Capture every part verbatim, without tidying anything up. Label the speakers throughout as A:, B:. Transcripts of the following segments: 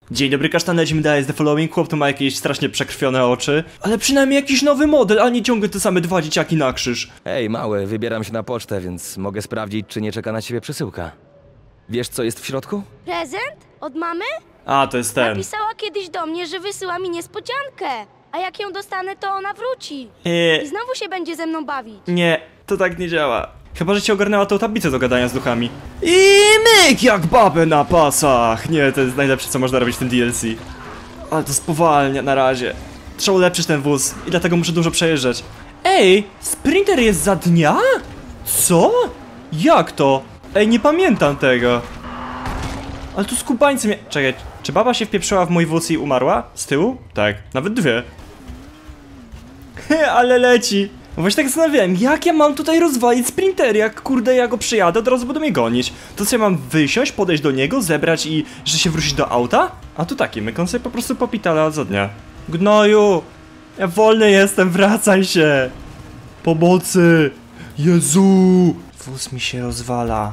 A: Dzień dobry, kasztan, lecimy dalej z The Following. Chłop to ma jakieś strasznie przekrwione oczy, ale przynajmniej jakiś nowy model, a nie ciągle te same dwa dzieciaki na krzyż.
B: Hej, mały, wybieram się na pocztę, więc mogę sprawdzić, czy nie czeka na ciebie przesyłka. Wiesz, co jest w środku?
C: Prezent? Od mamy?
A: A, to jest ten.
C: Napisała kiedyś do mnie, że wysyła mi niespodziankę. A jak ją dostanę, to ona wróci.
A: Eee,
C: I znowu się będzie ze mną bawić.
A: nie, to tak nie działa. Chyba, że ci ogarnęła tą tablicę do gadania z duchami. I myk jak babę na pasach. Nie, to jest najlepsze, co można robić w tym D L C. Ale to spowalnia na razie. Trzeba ulepszyć ten wóz i dlatego muszę dużo przejeżdżać. Ej, sprinter jest za dnia? Co? Jak to? Ej, nie pamiętam tego. Ale tu skubańcy mnie... Czekaj, czy baba się wpieprzyła w mój wóz i umarła? Z tyłu? Tak, nawet dwie. Ale leci. Właśnie tak zastanawiałem, jak ja mam tutaj rozwalić sprinter, jak kurde ja go przyjadę, od razu będą mnie gonić. To co, ja mam wysiąść, podejść do niego, zebrać i że się wrócić do auta? A tu taki, myk, on sobie po prostu popitala za dnia. Gnoju! Ja wolny jestem, wracaj się! Pomocy! Jezu! Wóz mi się rozwala.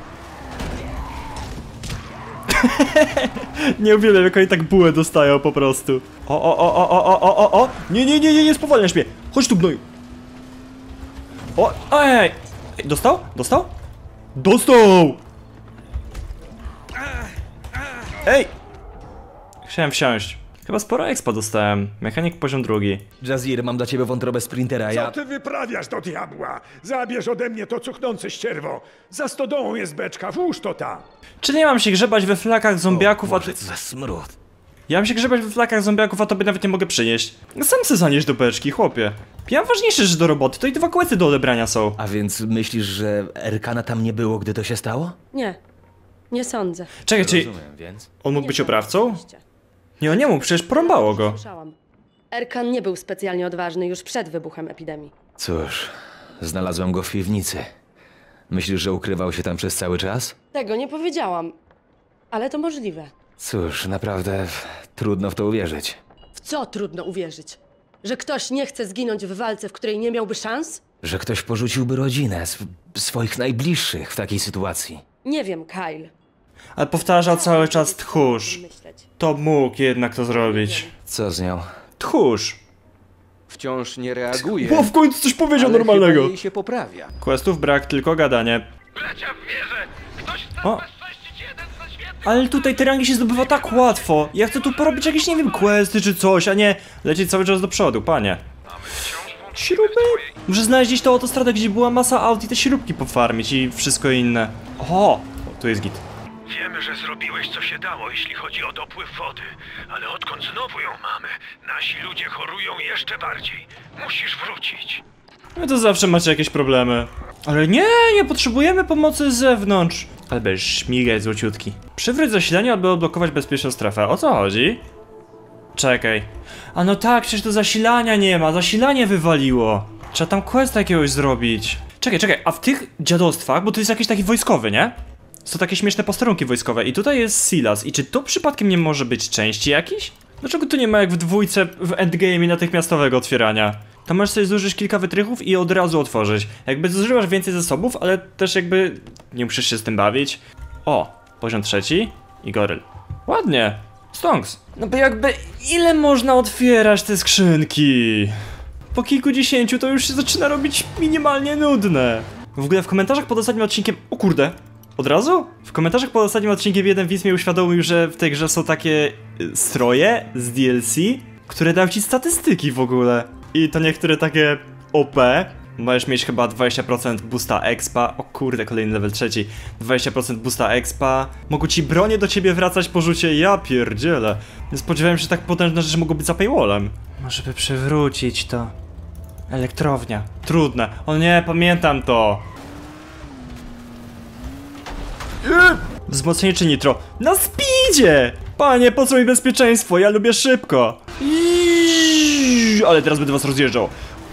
A: Nie uwielbiam, jak oni tak bułę dostają po prostu. O, o, o, o, o, o, o, o! Nie, nie, nie, nie, nie spowalniasz mnie! Chodź tu, gnoju! O, ej! Dostał? Dostał? Dostał! Ej! Chciałem wsiąść. Chyba sporo expa dostałem. Mechanik poziom drugi.
B: Jazir, mam dla ciebie wątrobę sprintera, ja...
D: Co ty wyprawiasz do diabła? Zabierz ode mnie to cuchnące ścierwo. Za stodołą jest beczka, włóż to tam.
A: Czy nie mam się grzebać we flakach zombiaków, a ty...
B: za smród.
A: Ja mam się grzebać we flakach zombiaków, a tobie nawet nie mogę przynieść. No sam se zanieś do beczki, chłopie. Ja mam ważniejsze rzeczy do roboty, to i dwa kołety do odebrania są.
B: A więc myślisz, że Erkana tam nie było, gdy to się stało?
E: Nie, nie sądzę.
A: Czekaj, czy
B: Rozumiem, więc...
A: on mógł
E: Nie
A: być
E: sądzę,
A: oprawcą?
E: oczywiście.
A: Nie, on nie mógł, przecież porąbało go.
E: Słyszałam. Erkan nie był specjalnie odważny już przed wybuchem epidemii.
B: Cóż, znalazłem go w piwnicy. Myślisz, że ukrywał się tam przez cały czas?
E: Tego nie powiedziałam, ale to możliwe.
B: Cóż, naprawdę trudno w to uwierzyć.
E: W co trudno uwierzyć? Że ktoś nie chce zginąć w walce, w której nie miałby szans?
B: Że ktoś porzuciłby rodzinę, sw swoich najbliższych w takiej sytuacji.
E: Nie wiem, Kyle.
A: Ale powtarza cały czas tchórz.
E: Myśleć.
A: To mógł jednak to zrobić.
B: Co z nią?
A: Tchórz.
F: Wciąż nie reaguje.
A: O, w końcu coś powiedział
F: ale
A: normalnego.
F: chyba jej się poprawia.
A: Questów brak, tylko gadanie.
G: Bracia w wieżę! Ktoś chce
A: O.
G: bezcześcić jeden ze świetnych...
A: Ale tutaj te rangi się zdobywa tak łatwo. Ja chcę tu porobić jakieś, nie wiem, questy czy coś, a nie lecieć cały czas do przodu, panie. Śruby? Muszę znaleźć gdzieś tą autostradę, gdzie była masa aut i te śrubki pofarmić i wszystko inne. O, o tu jest git.
G: Wiemy, że zrobiłeś co się dało, jeśli chodzi o dopływ wody. Ale odkąd znowu ją mamy, nasi ludzie chorują jeszcze bardziej. Musisz wrócić.
A: No to zawsze macie jakieś problemy. Ale nie, nie potrzebujemy pomocy z zewnątrz. Ale bez śmigać złociutki. Przywróć zasilanie, aby odblokować bezpieczną strefę. O co chodzi? Czekaj. A no tak, przecież to zasilania nie ma. Zasilanie wywaliło. Trzeba tam quest jakiegoś zrobić. Czekaj, czekaj, a w tych dziadostwach, bo to jest jakiś taki wojskowy, nie? Są takie śmieszne posterunki wojskowe i tutaj jest Silas. I czy to przypadkiem nie może być części jakiś? Dlaczego tu nie ma jak w dwójce w endgame natychmiastowego otwierania? Tam możesz sobie zużyć kilka wytrychów i od razu otworzyć. Jakby zużywasz więcej zasobów, ale też jakby nie musisz się z tym bawić. O, poziom trzeci i goryl. Ładnie. Stonks. No bo jakby ile można otwierać te skrzynki? Po kilkudziesięciu to już się zaczyna robić minimalnie nudne. W ogóle w komentarzach pod ostatnim odcinkiem... O kurde. Od razu? W komentarzach pod ostatnim odcinkiem jeden widz mi uświadomił, że w tej grze są takie y, stroje z D L C, które dają ci statystyki w ogóle. I to niektóre takie O P. Możesz mieć chyba dwadzieścia procent boosta expa. O kurde, kolejny level trzeci. dwadzieścia procent boosta expa. Mogą ci bronie do ciebie wracać po rzucie. Ja pierdzielę. Nie spodziewałem się, że tak potężne rzeczy mogą być za paywallem. Może by przywrócić to. Elektrownia. Trudne. O nie, pamiętam to. Wzmocnienie czy nitro? Na speedzie! Panie, po co mi bezpieczeństwo? Ja lubię szybko. Iiii, ale teraz będę was rozjeżdżał.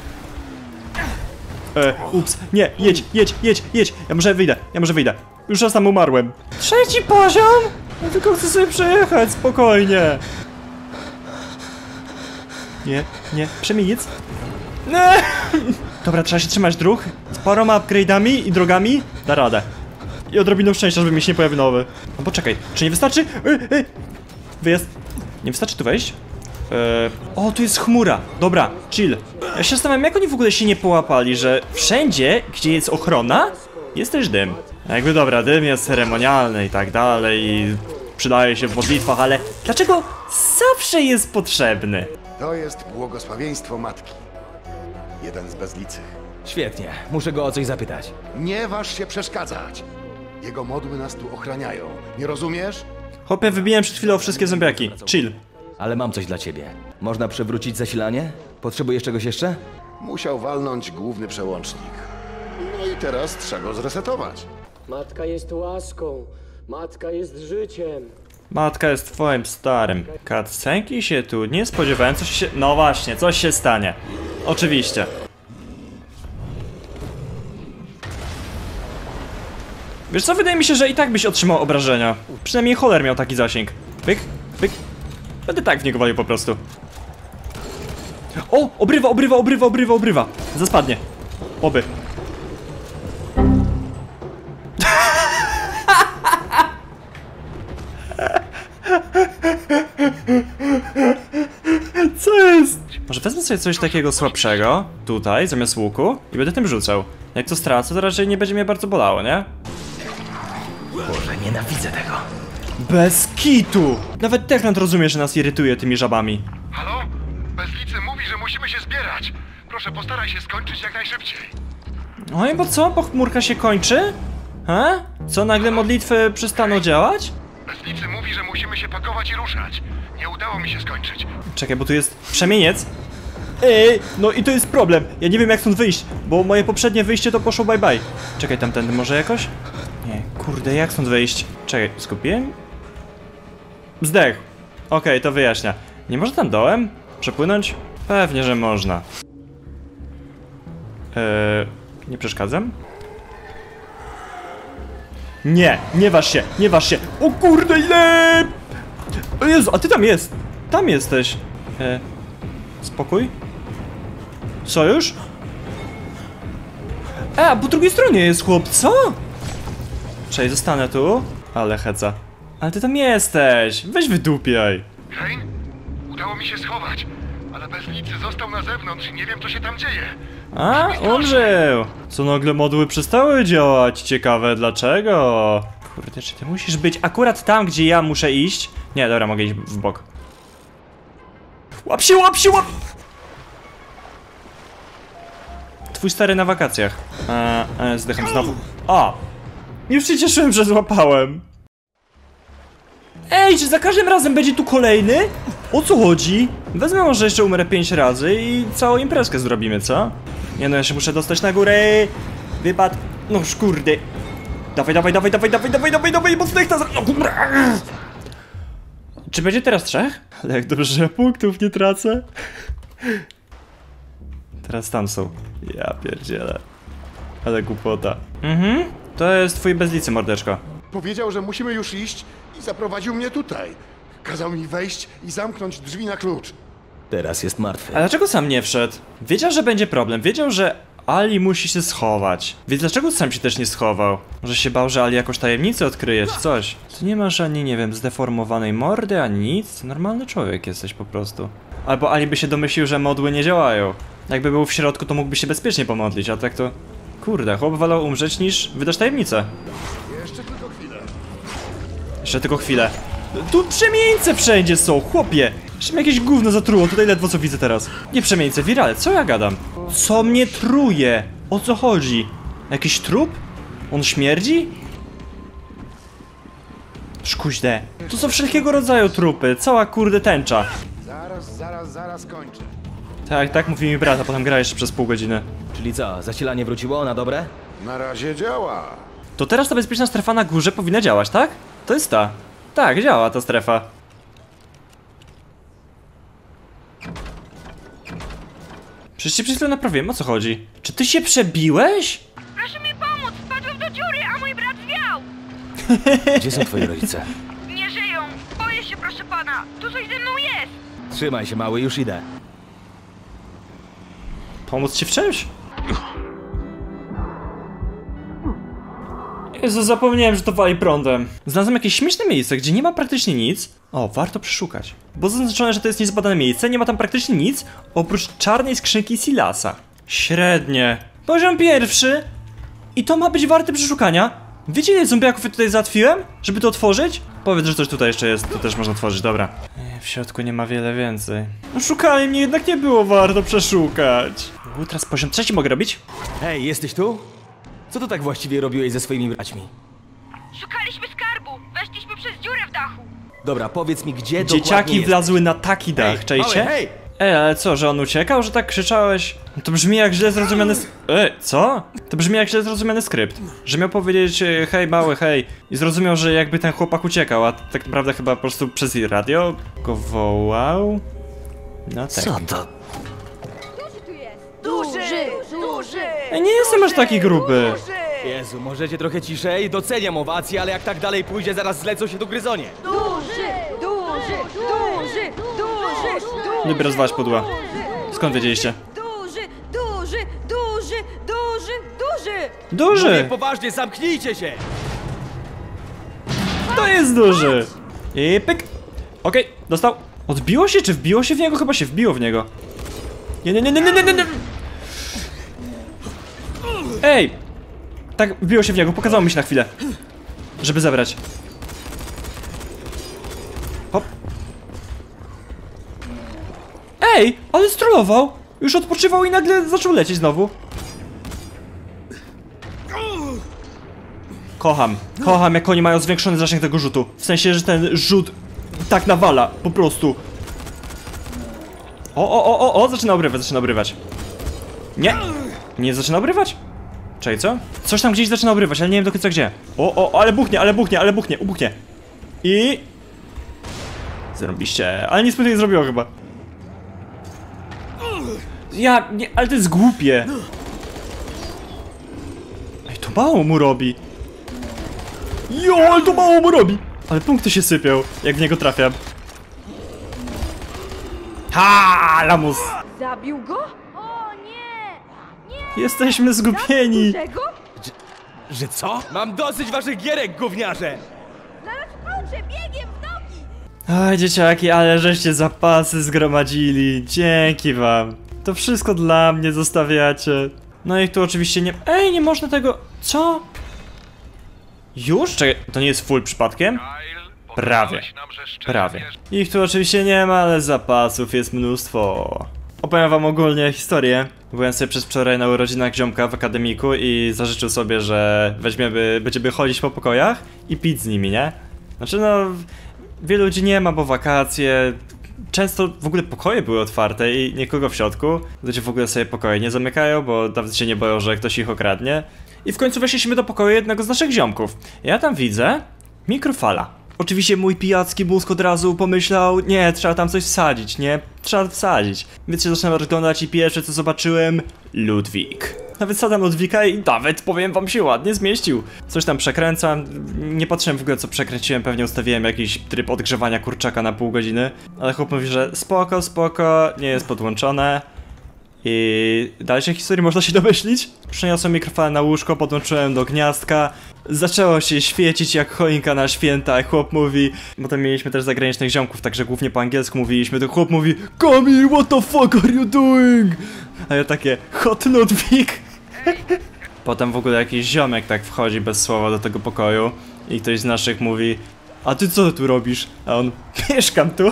A: E, ups, nie, jedź, jedź, jedź, jedź. Ja może wyjdę, ja może wyjdę. Już raz tam umarłem. Trzeci poziom? Ja tylko chcę sobie przejechać, spokojnie. Nie, nie, przemieniec. Nie. Dobra, trzeba się trzymać dróg. Z paroma upgrade'ami i drogami da radę. I odrobiną szczęścia, żeby mi się nie pojawił nowy. No poczekaj, czy nie wystarczy? Ej, ej. wyjazd. Nie wystarczy tu wejść? Eee, o, tu jest chmura. Dobra, chill. Ja się zastanawiam, jak oni w ogóle się nie połapali, że wszędzie, gdzie jest ochrona, jest też dym. Jakby dobra, dym jest ceremonialny i tak dalej, i przydaje się w modlitwach, ale dlaczego zawsze jest potrzebny?
H: To jest błogosławieństwo matki. Jeden z bezlicych.
B: Świetnie, muszę go o coś zapytać.
H: Nie waż się przeszkadzać. Jego modły nas tu ochraniają. Nie rozumiesz?
A: Hopie, wybiłem przed chwilą wszystkie zombiaki. Chill.
B: Ale mam coś dla ciebie. Można przywrócić zasilanie? Potrzebujesz czegoś jeszcze?
H: Musiał walnąć główny przełącznik. No i teraz trzeba go zresetować.
I: Matka jest łaską, matka jest życiem.
A: Matka jest twoim starym. Cutscenki się tu nie spodziewałem, coś się... No właśnie, coś się stanie. Oczywiście. Wiesz co, wydaje mi się, że i tak byś otrzymał obrażenia. Przynajmniej Holler miał taki zasięg. Pyk, pyk. Będę tak w niego walił po prostu. O! Obrywa, obrywa, obrywa, obrywa, obrywa. Zaspadnie. Oby. Co jest? Może wezmę sobie coś takiego słabszego, tutaj, zamiast łuku, i będę tym rzucał. Jak to stracę, to raczej nie będzie mnie bardzo bolało, nie?
B: Boże, nienawidzę tego.
A: Bez kitu! Nawet Techland rozumie, że nas irytuje tymi żabami.
G: Halo? Bezlicy mówi, że musimy się zbierać. Proszę, postaraj się skończyć jak najszybciej.
A: Oj, bo co? Bo chmurka się kończy? He? Co, nagle modlitwy przestaną działać?
G: Bezlicy mówi, że musimy się pakować i ruszać. Nie udało mi się skończyć.
A: Czekaj, bo tu jest przemieniec. Ej, no i to jest problem. Ja nie wiem, jak stąd wyjść, bo moje poprzednie wyjście to poszło bye bye. Czekaj, tamtędy może jakoś? Nie, kurde, jak stąd wyjść? Czekaj, skupiłem? Zdech. Okej, okay, to wyjaśnia. Nie można tam dołem? Przepłynąć? Pewnie, że można. Eee, nie przeszkadzam? Nie, nie waż się, nie waż się. O kurde, ile! O Jezu, a ty tam jest. Tam jesteś. Eee, spokój. Sojusz? E, a po drugiej stronie jest chłop, co? Cześć, zostanę tu. Ale heca. Ale ty tam jesteś. Weź wydupiaj.
G: Crane? Udało mi się schować, ale Bezlicy został na zewnątrz i nie wiem, co się tam dzieje.
A: A, umrzył. Co, nagle modły przestały działać? Ciekawe dlaczego. Kurde, czy ty musisz być akurat tam, gdzie ja muszę iść? Nie, dobra, mogę iść w bok. Łap się, łap się, łap! Twój stary na wakacjach. Eee, e, zdycham znowu. A! Już się cieszyłem, że złapałem. Ej, czy za każdym razem będzie tu kolejny? O co chodzi? Wezmę, może jeszcze umrę pięć razy i całą imprezkę zrobimy, co? Nie no, ja się muszę dostać na górę. Wypad. No kurde. Dawaj, dawaj, dawaj, dawaj, dawaj, dawaj, dawaj, dawaj, mocno ich ta... No, czy będzie teraz trzech? Ale jak dobrze, że ja punktów nie tracę. Teraz tam są. Ja pierdzielę. Ale głupota. Mhm. To jest twój bezlicy, mordeczko.
H: Powiedział, że musimy już iść i zaprowadził mnie tutaj. Kazał mi wejść i zamknąć drzwi na klucz.
B: Teraz jest martwy.
A: A dlaczego sam nie wszedł? Wiedział, że będzie problem. Wiedział, że Ali musi się schować. Więc dlaczego sam się też nie schował? Może się bał, że Ali jakąś tajemnicę odkryje czy coś? Ty nie masz ani, nie wiem, zdeformowanej mordy, ani nic. Normalny człowiek jesteś po prostu. Albo Ali by się domyślił, że modły nie działają. Jakby był w środku, to mógłby się bezpiecznie pomodlić, a tak to... Kurde, chłop wolał umrzeć niż wydać tajemnicę.
H: Jeszcze tylko chwilę.
A: Jeszcze tylko chwilę. Tu przemieńce wszędzie są, chłopie! Jeszcze mnie jakieś gówno zatruło, tutaj ledwo co widzę teraz. Nie przemieńce, wirale, co ja gadam? Co mnie truje? O co chodzi? Jakiś trup? On śmierdzi? Szkuźde. Tu są wszelkiego rodzaju trupy, cała kurde tęcza.
H: Zaraz, zaraz, zaraz kończę.
A: Tak, tak mówi mi brat, a potem gra jeszcze przez pół godziny.
B: Czyli co, zasilanie wróciło na dobre?
H: Na razie działa.
A: To teraz ta bezpieczna strefa na górze powinna działać, tak? To jest ta. Tak, działa ta strefa. Przecież cię przed chwilą naprawiłem, o co chodzi? Czy ty się przebiłeś?
C: Proszę mi pomóc, wpadłem do dziury, a mój brat zwiał.
B: Gdzie są twoi rodzice?
C: Nie żyją, boję się, proszę pana. Tu coś ze mną jest.
B: Trzymaj się, mały, już idę.
A: Pomóc ci w czymś? Jezu, zapomniałem, że to wali prądem. Znalazłem jakieś śmieszne miejsce, gdzie nie ma praktycznie nic. O, warto przeszukać. Bo zaznaczone, że to jest niezbadane miejsce, nie ma tam praktycznie nic, oprócz czarnej skrzynki Silasa. Średnie. Poziom pierwszy. I to ma być warte przeszukania. Wiecie, ile zombiaków ja tutaj załatwiłem, żeby to otworzyć? Powiedz, że coś tutaj jeszcze jest, to też można otworzyć, dobra. W środku nie ma wiele więcej. No szukali mnie, jednak nie było warto przeszukać. U, teraz poziom trzeci mogę robić?
B: Hej, jesteś tu? Co tu tak właściwie robiłeś ze swoimi braćmi?
C: Szukaliśmy skarbu! Weszliśmy przez dziurę w dachu!
B: Dobra, powiedz mi, gdzie
A: Dzieciaki
B: dokładnie
A: wlazły na taki dach,
B: Hej,
A: czajcie?
B: mały, hej!
A: Ej, ale co, że on uciekał, że tak krzyczałeś? No to brzmi jak źle zrozumiany sk- Ej, co? To brzmi jak źle zrozumiany skrypt. Że miał powiedzieć, e, hej mały, hej. I zrozumiał, że jakby ten chłopak uciekał, a tak naprawdę chyba po prostu przez radio go wołał. No tak.
B: Co to?
C: Duży! Duży!
A: Ej, nie jestem aż taki gruby.
B: Jezu, możecie trochę ciszej? Doceniam owacje, ale jak tak dalej pójdzie, zaraz zlecą się do gryzonie.
C: Duży! Duży! Duży! Duży! Duży!
A: Lubię rozwalać podła. Skąd wiedzieliście?
C: Duży! Duży! Duży! Duży! Duży!
A: Duży!
B: Mówię poważnie, zamknijcie się!
A: To jest duży! I pyk! Okej, dostał. Odbiło się, czy wbiło się w niego? Chyba się wbiło w niego. Nie, nie, nie, nie, nie, nie, nie, nie. Ej! Tak, wbiło się w niego, pokazało mi się na chwilę. Żeby zebrać. Hop. Ej! Ale strollował! Już odpoczywał i nagle zaczął lecieć znowu. Kocham. Kocham, jak oni mają zwiększony zasięg tego rzutu. W sensie, że ten rzut tak nawala, po prostu. O, o, o, o, o, zaczyna obrywać, zaczyna obrywać. Nie! Nie zaczyna obrywać? Czekaj, co? Coś tam gdzieś zaczyna obrywać, ale nie wiem do końca gdzie. O, o, ale buchnie, ale buchnie, ale buchnie, ubuchnie. I... Zrobiliście, ale nic mi to nie zrobiło chyba. Ja, nie, ale to jest głupie. Ej, to mało mu robi. Jo, ale to mało mu robi. Ale punkty się sypią, jak w niego trafiam. Ha, lamus.
C: Zabił go? O nie! Nie!
A: Jesteśmy zgubieni.
C: Czego?
B: Że co? Mam dosyć waszych gierek, gówniarze!
C: Zaraz skończę biegiem w nogi!
A: Oj, dzieciaki, ale żeście zapasy zgromadzili. Dzięki wam. To wszystko dla mnie zostawiacie. No i tu oczywiście nie... Ej, nie można tego... Co? Już? Czekaj, to nie jest full przypadkiem? Prawie. Prawie. Ich tu oczywiście nie ma, ale zapasów jest mnóstwo. Opowiem wam ogólnie historię. Byłem sobie przez wczoraj na urodzinach ziomka w akademiku i zażyczył sobie, że weźmiemy, będziemy chodzić po pokojach i pić z nimi, nie? Znaczy no, wielu ludzi nie ma, bo wakacje. Często w ogóle pokoje były otwarte i nikogo w środku. Ludzie w ogóle sobie pokoje nie zamykają, bo nawet się nie boją, że ktoś ich okradnie. I w końcu weszliśmy do pokoju jednego z naszych ziomków. Ja tam widzę mikrofala. Oczywiście mój pijacki mózg od razu pomyślał, nie, trzeba tam coś wsadzić, nie? Trzeba wsadzić. Więc się zacząłem rozglądać i pierwsze co zobaczyłem... Ludwik. Nawet wsadzam Ludwika i nawet, powiem wam, się ładnie zmieścił. Coś tam przekręcam, nie patrzyłem w ogóle co przekręciłem, pewnie ustawiłem jakiś tryb odgrzewania kurczaka na pół godziny. Ale chłop mówi, że spoko, spoko, nie jest podłączone. I dalszej historii można się domyślić. Przeniosłem mikrofon na łóżko, podłączyłem do gniazdka. Zaczęło się świecić jak choinka na święta. Chłop mówi... Potem mieliśmy też zagranicznych ziomków, także głównie po angielsku mówiliśmy. To chłop mówi: Kamil, what the fuck are you doing? A ja takie: Hot Ludwik. Potem w ogóle jakiś ziomek tak wchodzi bez słowa do tego pokoju. I ktoś z naszych mówi: a ty co tu robisz? A on: mieszkam tu.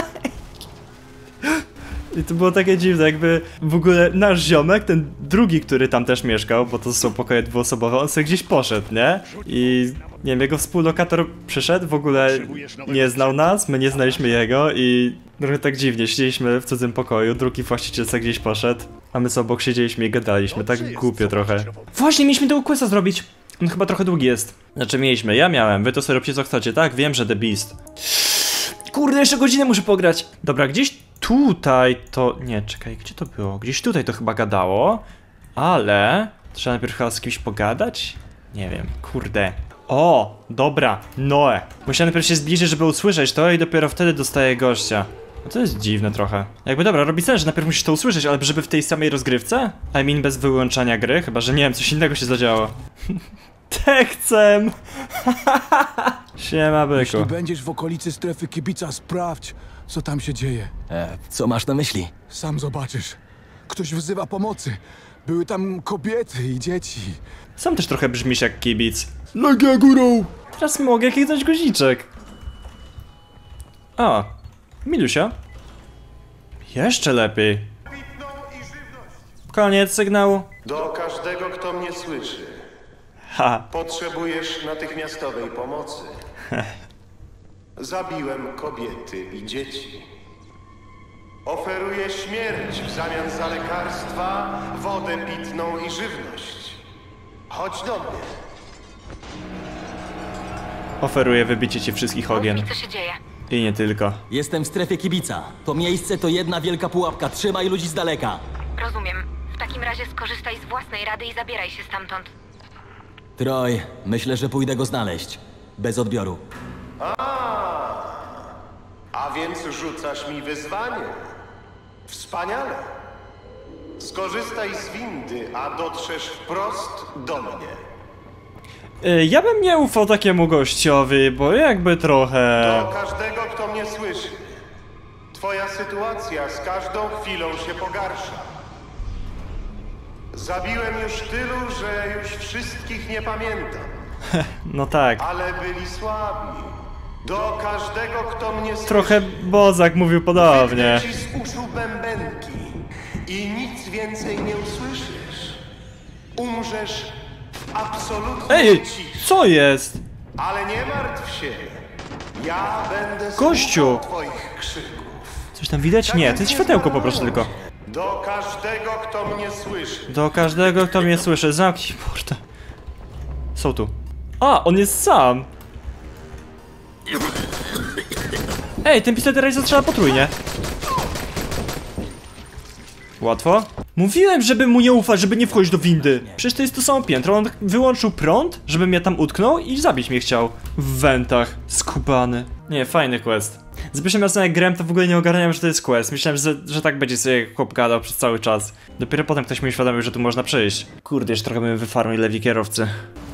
A: I to było takie dziwne, jakby w ogóle nasz ziomek, ten drugi, który tam też mieszkał, bo to są pokoje dwuosobowe, on sobie gdzieś poszedł, nie? I nie wiem, jego współlokator przyszedł, w ogóle nie znał nas, my nie znaliśmy jego i trochę tak dziwnie, siedzieliśmy w cudzym pokoju, drugi właściciel sobie gdzieś poszedł, a my sobie obok siedzieliśmy i gadaliśmy, tak głupio trochę. Właśnie, mieliśmy tego questa zrobić, on chyba trochę długi jest. Znaczy mieliśmy, ja miałem, wy to sobie róbcie co chcecie, tak? Wiem, że The Beast. Kurde, jeszcze godzinę muszę pograć. Dobra, gdzieś tutaj to... Nie, czekaj, gdzie to było? Gdzieś tutaj to chyba gadało. Ale... Trzeba najpierw chyba z kimś pogadać? Nie wiem, kurde. O, dobra, Noe. Musiałem najpierw się zbliżyć, żeby usłyszeć to i dopiero wtedy dostaję gościa. No to jest dziwne trochę. Jakby dobra, robi sens, że najpierw musisz to usłyszeć, ale żeby w tej samej rozgrywce? I mean bez wyłączania gry, chyba że nie wiem, coś innego się zadziało. Te chcę! Siema, byku.
J: Jeśli będziesz w okolicy strefy kibica, sprawdź, co tam się dzieje.
B: E, co masz na myśli?
J: Sam zobaczysz. Ktoś wzywa pomocy. Były tam kobiety i dzieci.
A: Sam też trochę brzmisz jak kibic.
J: Legia górą!
A: Teraz mogę kliknąć guziczek. O, Milusia. Jeszcze lepiej. Koniec sygnału.
K: Do każdego, kto mnie słyszy.
A: Ha.
K: Potrzebujesz natychmiastowej pomocy. Zabiłem kobiety i dzieci. Oferuję śmierć w zamian za lekarstwa, wodę pitną i żywność. Chodź do mnie.
A: Oferuję wybicie ci wszystkich ogien.
C: Co się dzieje?
A: I nie tylko.
L: Jestem w strefie kibica. To miejsce to jedna wielka pułapka. Trzymaj ludzi z daleka.
C: Rozumiem. W takim razie skorzystaj z własnej rady i zabieraj się stamtąd.
L: Troj, myślę, że pójdę go znaleźć. Bez odbioru.
K: A, a więc rzucasz mi wyzwanie. Wspaniale. Skorzystaj z windy, a dotrzesz wprost do mnie.
A: Y, ja bym nie ufał takiemu gościowi, bo jakby trochę...
K: Do każdego, kto mnie słyszy. Twoja sytuacja z każdą chwilą się pogarsza. Zabiłem już tylu, że już wszystkich nie pamiętam.
A: No tak.
K: Ale byli słabi. Do każdego, kto mnie słyszy.
A: Trochę Bozak mówił podobnie.
K: Wytnę ci z uszu bębenki i nic więcej nie usłyszysz. Umrzesz w absolutnej
A: Ej,
K: ciszy.
A: co jest?
K: Ale nie martw się. Ja będę
A: Gościu!
K: słuchał twoich krzyków.
A: Coś tam widać? Nie, to jest światełko po prostu tylko.
K: Do każdego, kto mnie słyszy.
A: Do każdego, kto mnie słyszy. Zamknij mordę. Są tu. A, on jest sam. Ej, ten pistolet teraz zastrzela potrójnie. Łatwo? Mówiłem, żeby mu nie ufać, żeby nie wchodzić do windy. Przecież to jest to samo piętro. On wyłączył prąd, żeby mnie tam utknął i zabić mnie chciał. W wentach. Skubany. Nie, fajny quest. Z pierwszym razem jak grałem, to w ogóle nie ogarniałem, że to jest quest. Myślałem, że, że tak będzie sobie chłop gadał przez cały czas. Dopiero potem ktoś mi uświadomił, że tu można przejść. Kurde, jeszcze trochę bym wyfarmił lewi kierowcy.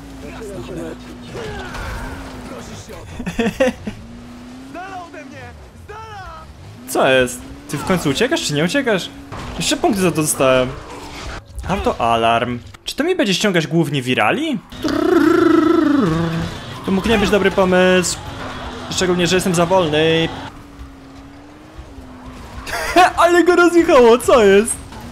A: Co jest? Ty w końcu uciekasz, czy nie uciekasz? Jeszcze punkty za to dostałem. Autoalarm. Czy to mi będzie ściągać głównie wirali? To mógł nie być dobry pomysł. Szczególnie, że jestem za wolny. Ale go rozjechało, co jest?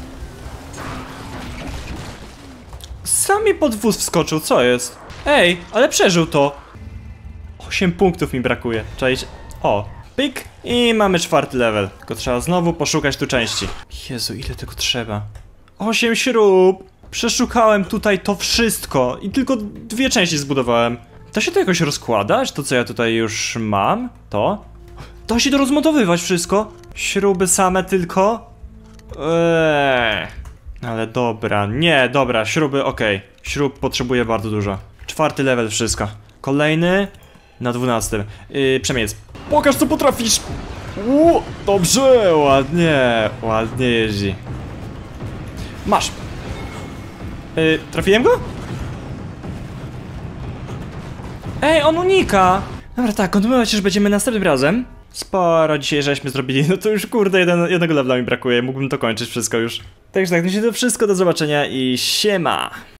A: Sam mi pod wóz wskoczył, co jest? Ej, ale przeżył to. osiem punktów mi brakuje. Czaić. O, pyk. I mamy czwarty level. Tylko trzeba znowu poszukać tu części. Jezu, ile tego trzeba? osiem śrub. Przeszukałem tutaj to wszystko i tylko dwie części zbudowałem. Da się to jakoś rozkładać? To co ja tutaj już mam? To? Da się to rozmontowywać wszystko? Śruby same tylko? Eee. Ale dobra, nie, dobra, śruby okej. Okay. Śrub potrzebuję bardzo dużo. Czwarty level, wszystko. Kolejny na dwunastym. Yy, przemiec. Pokaż co potrafisz! Uu, dobrze, ładnie, ładnie jeździ. Masz. Yy, trafiłem go? Ej, on unika! Dobra, tak, kontynuować już będziemy następnym razem. Sporo dzisiaj żeśmy zrobili, no to już kurde, jeden, jednego levela mi brakuje, mógłbym to kończyć wszystko już. Także tak, no się to wszystko, do zobaczenia i siema!